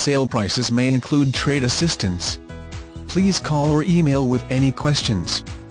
sale prices may include trade assistance. Please call or email with any questions.